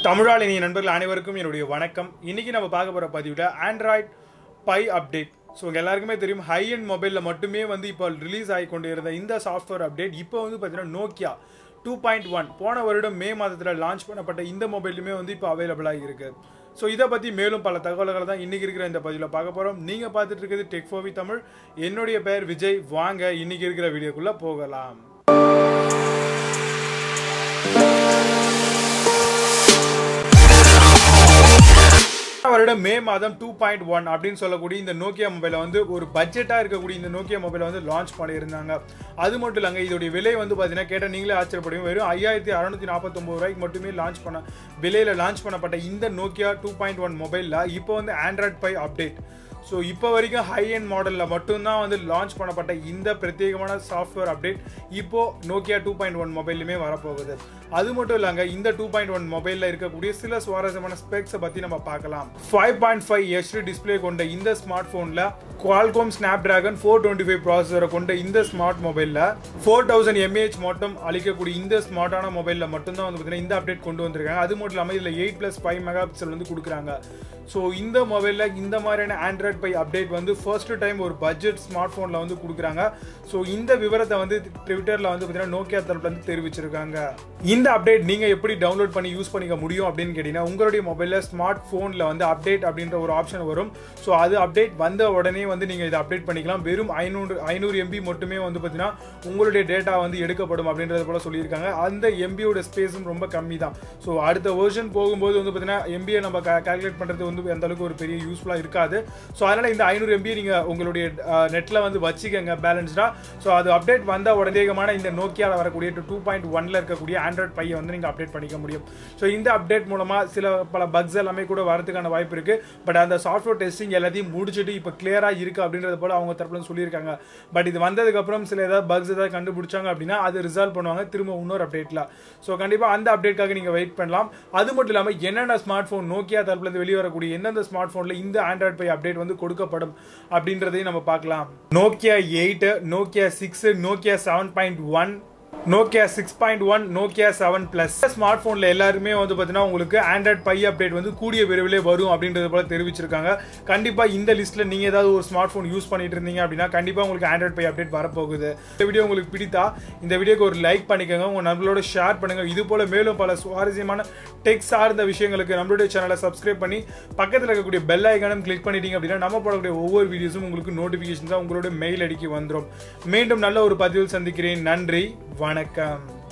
தமிழால் இனிய நண்பர்கள் அனைவருக்கும் என்னுடைய வணக்கம். இன்னைக்கு நம்ம பார்க்க போற பதிவுல ஆண்ட்ராய்ட் பை அப்டேட். ஸோ எல்லாருக்குமே தெரியும், ஹை அண்ட் மொபைலில் மட்டுமே வந்து இப்போ ரிலீஸ் ஆகி கொண்டு இருந்த இந்த சாஃப்ட்வேர் அப்டேட் இப்போ வந்து பார்த்தீங்கன்னா நோக்கியா 2.1 போன வருடம் மே மாதத்தில் லான்ச் பண்ணப்பட்ட இந்த மொபைலுமே வந்து இப்போ அவைலபிளாக இருக்கு. ஸோ இதை பற்றி மேலும் பல தகவல்களை தான் இன்றைக்கி இருக்கிற இந்த பதிவில் பார்க்க போகிறோம். நீங்கள் பார்த்துட்டு இருக்கிறது டெக் ஃபோர் வி தமிழ். என்னுடைய பெயர் விஜய். வாங்க இன்னைக்கு இருக்கிற வீடியோக்குள்ளே போகலாம். வருடம் மே மாதம் 2.1 அப்படின்னு சொல்லக்கூடிய இந்த நோக்கியா மொபைலை வந்து ஒரு பட்ஜெட்டாக இருக்கக்கூடிய இந்த நோக்கியா மொபைலை வந்து லான்ச் பண்ணியிருந்தாங்க. அது மட்டும் இல்லைங்க, இதோடைய விலை வந்து பார்த்தீங்கன்னா கேட்டால் நீங்களே ஆச்சரியப்படுவீங்க. வெறும் 5649 ரூபாய்க்கு மட்டுமே விலையில் லான்ச் பண்ணப்பட்ட இந்த நோக்கியா 2.1 மொபைலில் இப்போ வந்து ஆண்ட்ராய்ட் பை அப்டேட். ஸோ இப்போ வரைக்கும் ஹை அண்ட் மாடலில் மட்டும்தான் வந்து லான்ச் பண்ணப்பட்ட இந்த பிரத்யேகமான சாஃப்ட்வேர் அப்டேட் இப்போது நோக்கியா 2.1 மொபைலுமே வரப்போகுது. அது மட்டும் இல்லைங்க, இந்த 2.1 மொபைலில் இருக்கக்கூடிய சில சுவாரஸ்யமான ஸ்பெக்ஸை பற்றி நம்ம பார்க்கலாம். 5.5 HD டிஸ்பிளே கொண்ட இந்த ஸ்மார்ட் ஃபோனில் Qualcomm Snapdragon 425 ப்ராசஸரை கொண்ட இந்த ஸ்மார்ட் மொபைலில் 4000 mAh மட்டும் அளிக்கக்கூடிய இந்த ஸ்மார்ட்டான மொபைலில் மட்டும்தான் வந்து பார்த்தீங்கன்னா இந்த அப்டேட் கொண்டு வந்திருக்காங்க. அது மட்டும் இல்லாமல் இதில் 8+5 மெகாபிக்சல் வந்து கொடுக்குறாங்க. ஸோ இந்த மொபைலில் இந்த மாதிரியான ஆண்ட்ராய்ட் பை அப்டேட் வந்து ஃபர்ஸ்ட் டைம் ஒரு பட்ஜெட் ஸ்மார்ட் ஃபோனில் வந்து கொடுக்குறாங்க. ஸோ இந்த விவரத்தை வந்து ட்விட்டரில் வந்து பார்த்தீங்கன்னா நோக்கியா தரப்புல வந்து தெரிவிச்சிருக்காங்க. இந்த அப்டேட் நீங்கள் எப்படி டவுன்லோட் பண்ணி யூஸ் பண்ணிக்க முடியும் அப்படின்னு கேட்டிங்கன்னா, உங்களுடைய மொபைலில் ஸ்மார்ட் ஃபோனில் வந்து அப்டேட் அப்படின்ற ஒரு ஆப்ஷன் வரும். ஸோ அது அப்டேட் வந்த உடனே வந்து நீங்கள் இதை அப்டேட் பண்ணிக்கலாம். வெறும் 500 MB மட்டுமே வந்து பார்த்தீங்கன்னா உங்களுடைய டேட்டா வந்து எடுக்கப்படும் அப்படின்றது போல சொல்லியிருக்காங்க. அந்த எம்பியோட ஸ்பேஸும் ரொம்ப கம்மி தான். ஸோ அடுத்த வெர்ஷன் போகும்போது வந்து பார்த்தீங்கன்னா எம்பியை நம்ம கால்குலேட் பண்ணுறது வந்து அந்த அளவுக்கு ஒரு பெரிய யூஸ்ஃபுல்லாக இருக்காது. ஸோ அதனால் இந்த 500 MB நீங்கள் உங்களுடைய நெட்டில் வந்து வச்சுக்கங்க பேலன்ஸ்டாக. ஸோ அது அப்டேட் வந்த உடனேகமான இந்த நோக்கியாவில் வரக்கூடிய 2.1 இருக்கக்கூடிய ஆண்ட்ராய்ட் பையை வந்து நீங்கள் அப்டேட் பண்ணிக்க முடியும். ஸோ இந்த அப்டேட் மூலமாக பல பக்ஸ் எல்லாமே கூட வரதுக்கான வாய்ப்பு இருக்குது. பட் அந்த சாஃப்ட்வேர் டெஸ்டிங் எல்லாத்தையும் முடிச்சுட்டு இப்போ கிளியராக இருக்குது அப்படின்றது போல அவங்க தரப்புல சொல்லியிருக்காங்க. பட் இது வந்ததுக்கப்புறம் சில ஏதாவது பக்ஸ் ஏதாவது கண்டுபிடிச்சாங்க அப்படின்னா அது ரிசால்வ் பண்ணுவாங்க திரும்ப இன்னொரு அப்டேட்டில். ஸோ கண்டிப்பாக அந்த அப்டேட்காக நீங்கள் வெயிட் பண்ணலாம். அது மட்டும் இல்லாமல் என்னென்ன ஸ்மார்ட் ஃபோன் நோக்கியா தரப்புலேருந்து வெளியே வரக்கூடிய எந்தெந்த ஸ்மார்ட் ஃபோனில் இந்த ஆண்ட்ராய்ட் பை அப்டேட் வந்து கொடுக்கப்படும் அப்படின்றதையும் நம்ம பார்க்கலாம். Nokia 8, Nokia 6, Nokia 7.1, Nokia 6.1, Nokia 7+. Smart ஃபோனில் எல்லாருமே வந்து பார்த்தீங்கன்னா உங்களுக்கு ஆண்ட்ராய்ட் பை அப்டேட் வந்து கூடிய விரைவிலே வரும் அப்படின்றது போல தெரிவிச்சிருக்காங்க. கண்டிப்பாக இந்த லிஸ்ட்டில் நீங்கள் ஏதாவது ஒரு ஸ்மார்ட் ஃபோன் யூஸ் பண்ணிட்டு இருந்தீங்க அப்படின்னா கண்டிப்பாக உங்களுக்கு ஆண்ட்ராய்ட் பை அப்டேட் வரப்போகுது. இந்த வீடியோ உங்களுக்கு பிடித்தா இந்த வீடியோக்கு ஒரு லைக் பண்ணிக்கோங்க, உங்கள் நண்பர்களோட ஷேர் பண்ணுங்கள். இது போல மேலும் பல சுவாரஸ்யமான டெக் சார்ந்த விஷயங்களுக்கு நம்மளுடைய சேனலை சப்ஸ்கிரைப் பண்ணி பக்கத்தில் இருக்கக்கூடிய பெல் ஐக்கானும் கிளிக் பண்ணிட்டீங்க அப்படின்னா நம்ம போடக்கூடிய ஒவ்வொரு வீடியோஸும் உங்களுக்கு நோட்டிஃபிகேஷன்ஸாக உங்களோட மெயில் ஐடிக்கு வந்துடும். மீண்டும் நல்ல ஒரு பதிவில் சந்திக்கிறேன். நன்றி, வணக்கம்.